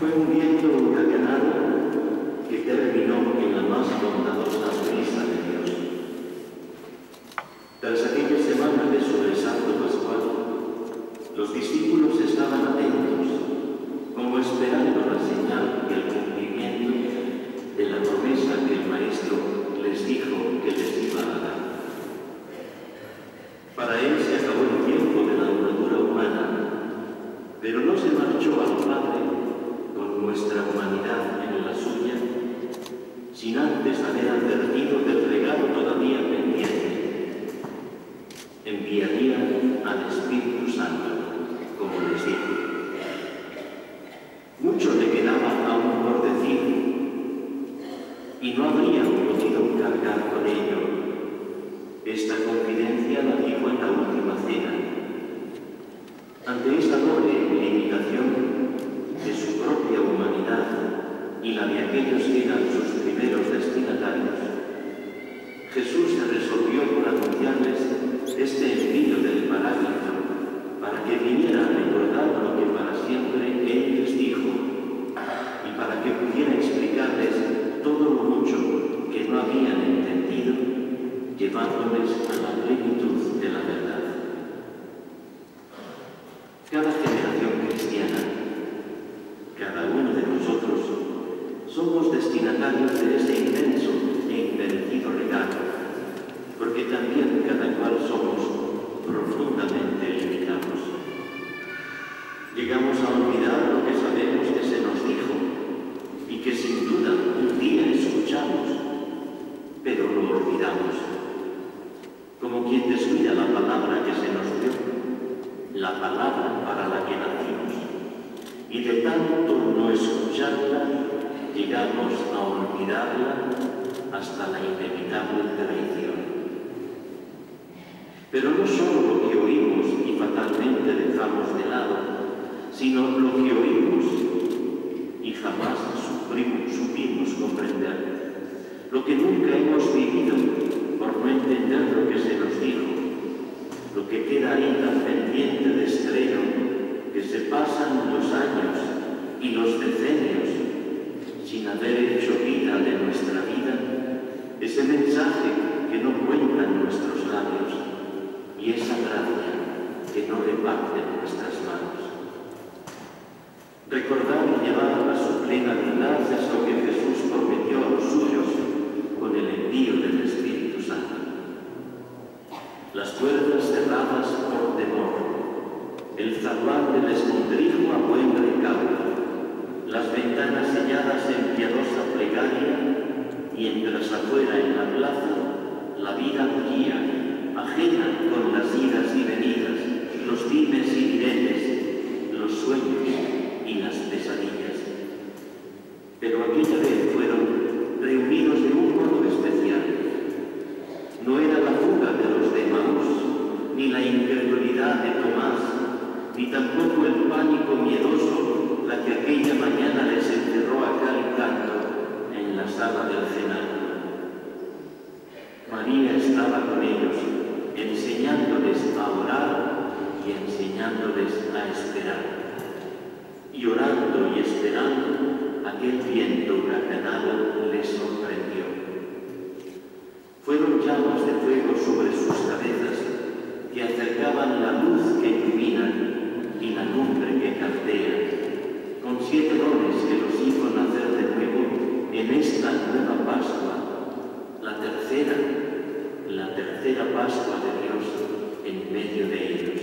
Fue un viento huracanado que terminó en la más bondadosa prisa de Dios. Tras aquella semana de sobresalto pascual, los discípulos estaban atentos, como esperando la señal y el cumplimiento de la promesa que el Maestro les dijo que les iba a dar. Para él se acabó el tiempo de la andadura humana, pero no se marchó al Padre con nuestra humanidad en la suya, sin antes haber advertido del regalo todavía pendiente. Enviaría al Espíritu Santo, como les dijo. Mucho le quedaba aún por decir, y no habrían podido cargar con ello. Esta confidencia la dijo en la última cena. Ante esa doble limitación de su propia humanidad y la de aquellos que eran sus primeros destinatarios, Jesús se resolvió por anunciarles este envío del Paráclito para que viniera a recordar lo que para siempre Él les dijo y para que pudiera explicarles todo lo mucho que no habían entendido, llevándoles a la plenitud de la verdad. Cada generación cristiana, cada uno de nosotros, somos destinatarios de ese inmenso e inmerecido regalo, porque también cada cual somos profundamente limitados. Llegamos a olvidar lo que sabemos que se nos dijo y que sin duda un día escuchamos, pero lo olvidamos. Como quien descuida la palabra que se nos dio, la palabra para la que nacimos, y de tanto no escucharla, llegamos a olvidarla hasta la inevitable traición. Pero no solo lo que oímos y fatalmente dejamos de lado, sino lo que oímos y jamás supimos comprender, lo que nunca hemos vivido por no entender lo que se nos dijo, lo que queda ahí tan pendiente de estreno, que se pasan los años y los decenios sin haber hecho vida de nuestra vida, ese mensaje que no cuentan nuestros labios y esa gracia que no reparten nuestras manos. Recordar y llevar a su plena verdad es lo que Jesús prometió a los suyos con el envío del Espíritu Santo. Las puertas cerradas por temor, el zaguán del escondrijo a buen recaudo, las ventanas selladas en piadosa plegaria, mientras afuera en la plaza la vida guía, ajena con las idas y venidas, los dimes y diretes, los sueños y las pesadillas. Pero aquella vez fueron reunidos de un modo especial. No era la fuga de los de Emaús, ni la incredulidad de Tomás, ni tampoco el pánico miedoso la que aquella mañana les encerró a cal y canto en la sala del cenáculo. María estaba con ellos, enseñándoles a orar y enseñándoles a esperar. Y orando y esperando, aquel viento huracanado les sorprendió. Fueron llamas de fuego sobre sus cabezas que acercaban la luz que ilumina y la lumbre que caldea, con 7 dones que los hizo nacer de nuevo en esta nueva Pascua, la tercera Pascua de Dios en medio de ellos.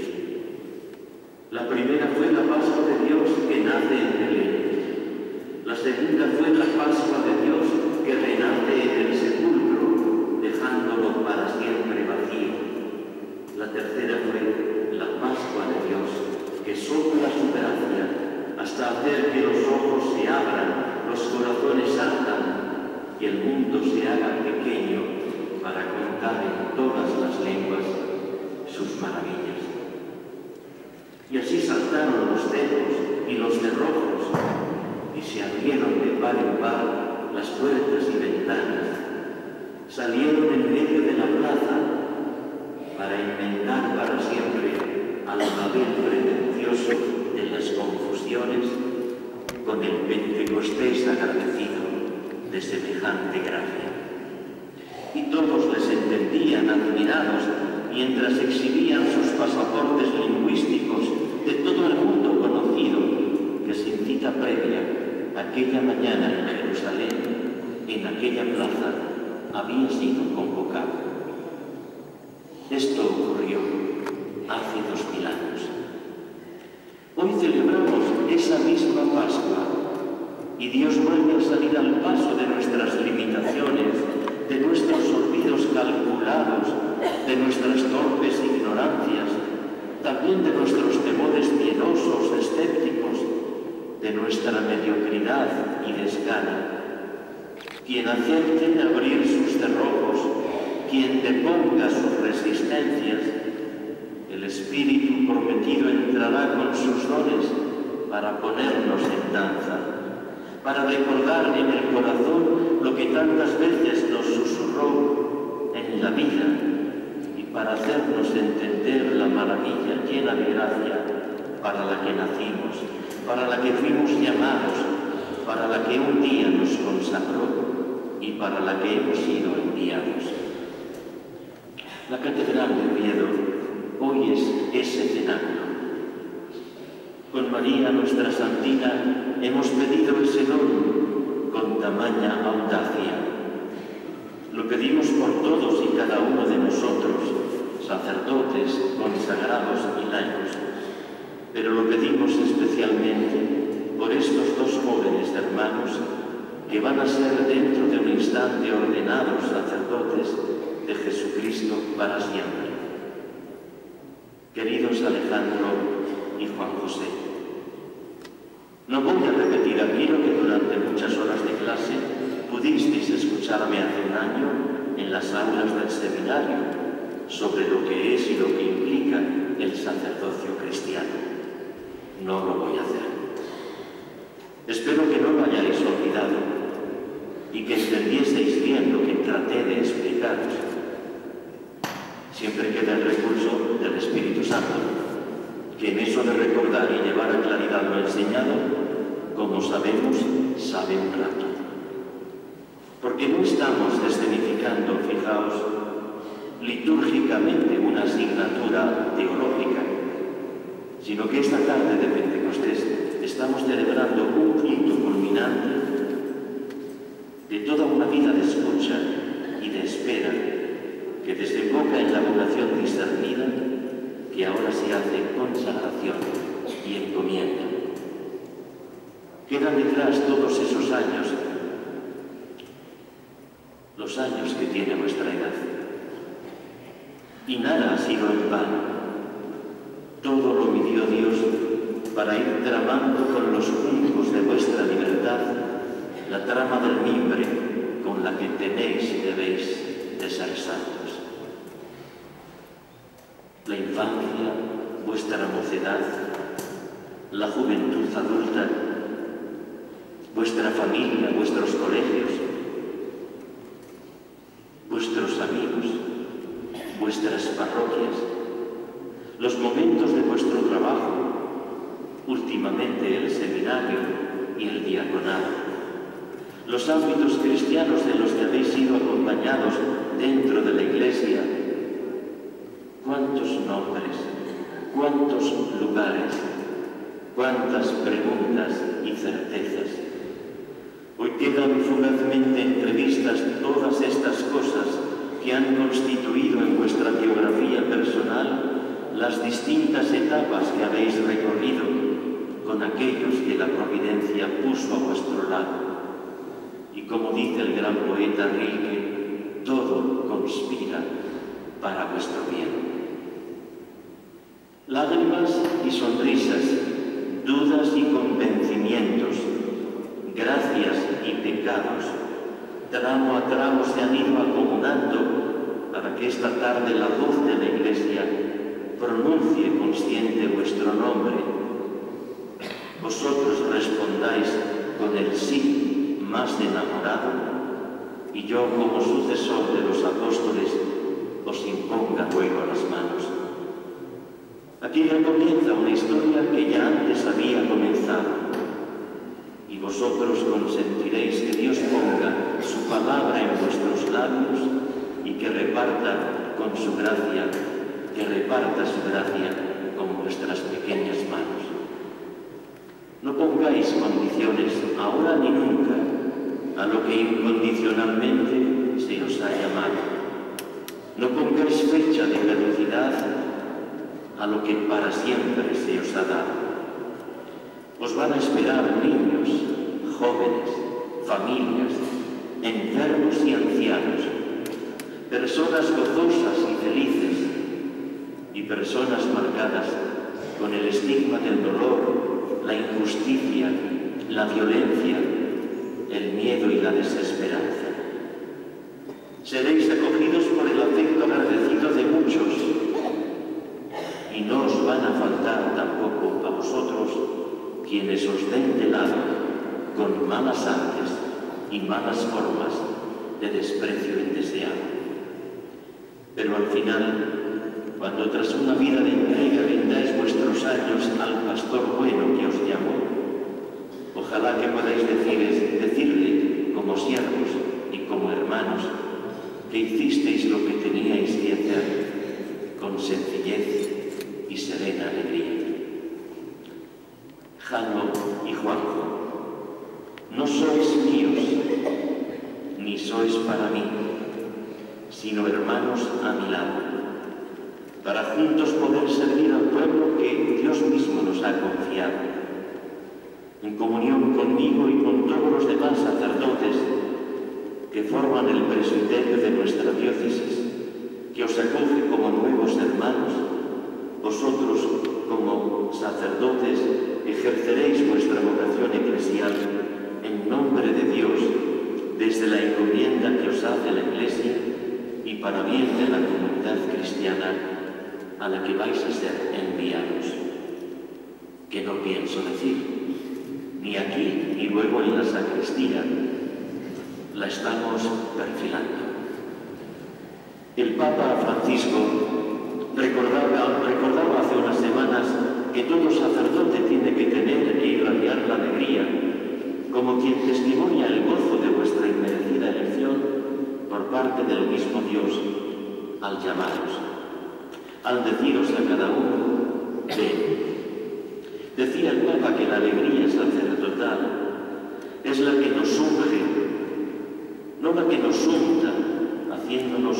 La primera fue la Pascua de Dios que nace en Belén. La segunda fue la Pascua de Dios que renace en el sepulcro, dejándolo para siempre vacío. La tercera fue la Pascua de Dios que sopla su gracia hasta hacer que los ojos se abran, los corazones saltan y el mundo se haga pequeño para contar en todas las lenguas sus maravillas. Y así saltaron los cerros y los cerrojos, y se abrieron de par en par las puertas y ventanas. Salieron en medio de la plaza para inventar para siempre al Babel pretencioso de las confusiones, con con el Pentecostés agradecido de semejante gracia. Y todos les entendían admirados mientras exhibían sus pasaportes lingüísticos de todo el mundo conocido que sin cita previa, aquella mañana en Jerusalén, en aquella plaza, había sido convocado. Esto ocurrió hace 2000 años. Hoy celebramos esa misma Pascua y Dios vuelve a salir al paso de nuestras limitaciones, de nuestros olvidos calculados, de nuestras torpes ignorancias, también de nuestros temores miedosos, escépticos, de nuestra mediocridad y desgana. Quien acepte abrir sus cerrojos, quien deponga sus resistencias, el Espíritu prometido entrará con sus dones para ponernos en danza, para recordar en el corazón lo que tantas veces nos susurró en la vida y para hacernos entender la maravilla llena de gracia para la que nacimos, para la que fuimos llamados, para la que un día nos consagró y para la que hemos sido enviados. La Catedral de Oviedo hoy es ese cenáculo. Con María, nuestra Santina, hemos pedido ese don con tamaña audacia. Lo pedimos por todos y cada uno de nosotros, sacerdotes, consagrados y laicos, pero lo pedimos especialmente por estos dos jóvenes hermanos que van a ser dentro de un instante ordenados sacerdotes de Jesucristo para siempre. Queridos Alejandro y Juan José, no voy a repetir aquí lo que durante muchas horas de clase pudisteis escucharme hace un año en las aulas del seminario sobre lo que es y lo que implica el sacerdocio cristiano. No lo voy a hacer. Espero que no lo hayáis olvidado y que entendieseis bien lo que traté de explicaros. Siempre queda el recurso del Espíritu Santo, que en eso de recordar y llevar a claridad lo enseñado, como sabemos, sabe un rato. Porque no estamos escenificando, fijaos, litúrgicamente una asignatura teológica, sino que esta tarde de Pentecostés estamos celebrando un punto culminante de toda una vida de escucha y de espera que desemboca en la vocación discernida que ahora se hace consagración y encomienda. Quedan detrás todos esos años, los años que tiene nuestra edad. Y nada ha sido en vano. Todo lo midió Dios para ir tramando con los juncos de vuestra libertad la trama del mimbre con la que tenéis y debéis de ser santos. La infancia, vuestra mocedad, la juventud adulta, vuestra familia, vuestros colegios, vuestros amigos, vuestras parroquias, los momentos de vuestro trabajo, últimamente el seminario y el diaconado, los ámbitos cristianos en los que habéis sido acompañados dentro de la Iglesia. ¿Cuántos nombres, cuántos lugares, cuántas preguntas y certezas? Hoy quedan fugazmente entrevistas todas estas cosas que han constituido en vuestra biografía personal las distintas etapas que habéis recorrido con aquellos que la providencia puso a vuestro lado. Y como dice el gran poeta Rilke, todo conspira para vuestro bien. Lágrimas y sonrisas, dudas y convencimientos, gracias y pecados, tramo a tramo se han ido acumulando para que esta tarde la voz de la Iglesia pronuncie consciente vuestro nombre. Vosotros respondáis con el sí más enamorado y yo, como sucesor de los apóstoles, os imponga luego las manos. Aquí ya comienza una historia que ya antes había comenzado y y vosotros consentiréis que Dios ponga su palabra en vuestros labios y que reparta con su gracia, que reparta su gracia con vuestras pequeñas manos. No pongáis condiciones ahora ni nunca a lo que incondicionalmente se os ha llamado. No pongáis fecha de caducidad a lo que para siempre se os ha dado. Os van a esperar niños, jóvenes, familias, enfermos y ancianos, personas gozosas y felices y personas marcadas con el estigma del dolor, la injusticia, la violencia, el miedo y la desesperanza. Seréis acogidos por el afecto agradecido de muchos y no os van a faltar tampoco a vosotros quienes os den de lado con malas artes y malas formas de desprecio indeseado. Pero al final, cuando tras una vida de entrega vendáis vuestros años al pastor bueno que os llamó, ojalá que podáis decirle como siervos y como hermanos que hicisteis lo que teníais que hacer con sencillez y serena alegría. Jano y Juanjo, no sois míos, ni sois para mí, sino hermanos a mi lado, para juntos poder servir al pueblo que Dios mismo nos ha confiado, en comunión conmigo y con todos los demás sacerdotes que forman el presbiterio de nuestra diócesis, que os acoge como nuevos hermanos. Vosotros, como sacerdotes, ejerceréis vuestra vocación eclesial en nombre de Dios, desde la encomienda que os hace la Iglesia y para bien de la comunidad cristiana a la que vais a ser enviados. Que no pienso decir, ni aquí ni luego en la sacristía, la estamos perfilando. El Papa Francisco recordaba hace unas semanas que todo sacerdote tiene que tener e irradiar la alegría, como quien testimonia el gozo de vuestra inmerecida elección por parte del mismo Dios al llamaros, al deciros a cada uno, ven. Decía el Papa que la alegría sacerdotal es la que nos unge, no la que nos unta, haciéndonos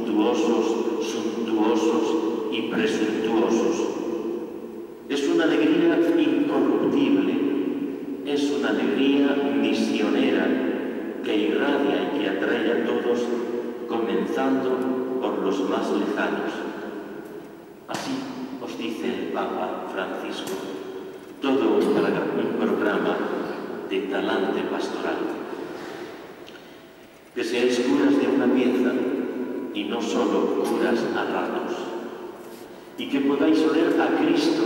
suntuosos y presuntuosos. Es una alegría incorruptible, es una alegría misionera que irradia y que atrae a todos, comenzando por los más lejanos. Así os dice el Papa Francisco, todo un programa de talante pastoral. Que seáis curas de una pieza y no solo curas a ratos, y que podáis oler a Cristo,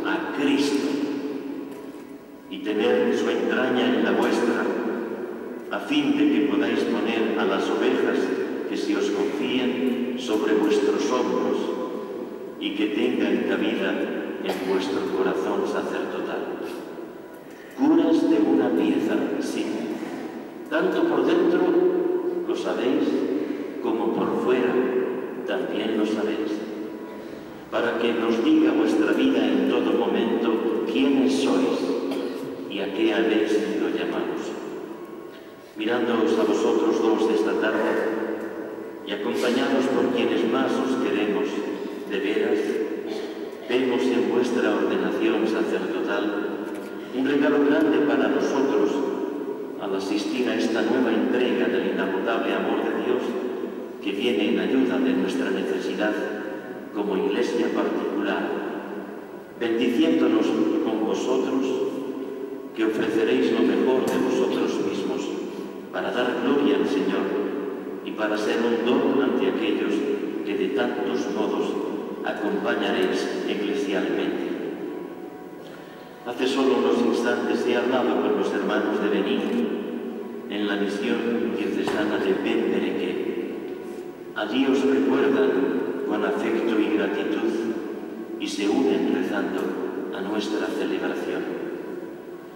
y tener su entraña en la vuestra, a fin de que podáis poner a las ovejas que se os confíen sobre vuestros hombros y que tengan cabida en vuestro corazón sacerdotal. Curas de una pieza, sí, tanto por dentro lo sabéis, como por fuera también lo sabéis, para que nos diga vuestra vida en todo momento quiénes sois y a qué habéis sido llamados. Mirándoos a vosotros dos de esta tarde y acompañados por quienes más os queremos de veras, vemos en vuestra ordenación sacerdotal un regalo grande para nosotros al asistir a esta nueva entrega del inagotable amor de Dios que viene en ayuda de nuestra necesidad como Iglesia particular, bendiciéndonos con vosotros, que ofreceréis lo mejor de vosotros mismos para dar gloria al Señor y para ser un don ante aquellos que de tantos modos acompañaréis eclesialmente. Hace solo unos instantes he hablado con los hermanos de Benín en la misión diocesana de Benbereque. Allí os recuerdan con afecto y gratitud y se unen rezando a nuestra celebración. Como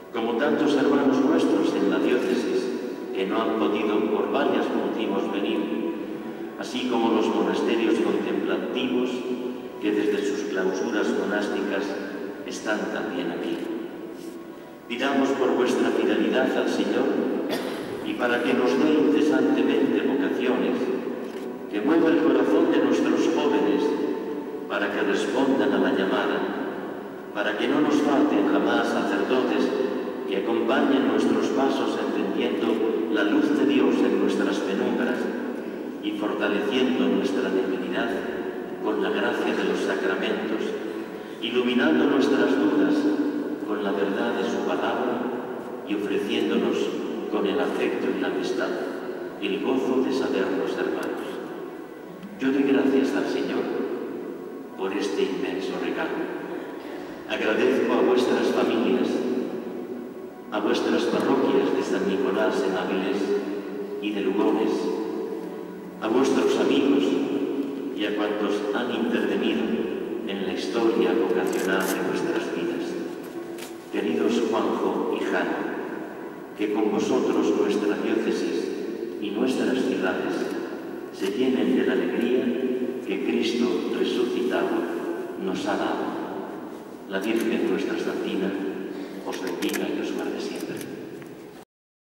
tantos hermanos nuestros en la diócesis que no han podido por varios motivos venir, así como los monasterios contemplativos que desde sus clausuras monásticas están también aquí. Pidamos por vuestra fidelidad al Señor y para que nos dé incesantemente vocaciones, que mueva el corazón de nuestros jóvenes para que respondan a la llamada, para que no nos falten jamás sacerdotes que acompañen nuestros pasos encendiendo la luz de Dios en nuestras penumbras y fortaleciendo nuestra debilidad con la gracia de los sacramentos, iluminando nuestras dudas con la verdad de su palabra y ofreciéndonos con el afecto y la amistad el gozo de sabernos hermanos. Yo doy gracias al Señor por este inmenso regalo. Agradezco a vuestras familias, a vuestras parroquias de San Nicolás en Áviles y de Lugones, a vuestros amigos y a cuantos han intervenido en la historia vocacional de vuestras vidas. Queridos Juanjo y Jana, que con vosotros nuestra diócesis y nuestras ciudades se llenen de la alegría que Cristo resucitado nos ha dado. La Virgen nuestra Santina os bendiga y os guarde siempre.